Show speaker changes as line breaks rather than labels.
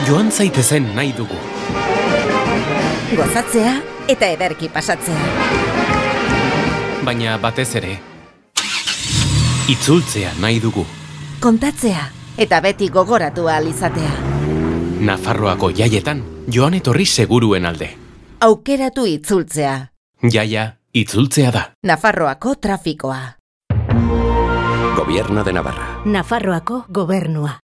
Joan zaitezen nahi dugu.
Gozatzea eta ederki pasatzea.
Baina batez ere, itzultzea nahi dugu.
Kontatzea eta beti gogoratu ahal izatea.
Nafarroako jaietan, joan etorri seguruen alde.
Aukeratu itzultzea.
Jaia, itzultzea da.
Nafarroako trafikoa.
Gobierno de Navarra.
Nafarroako gobernua.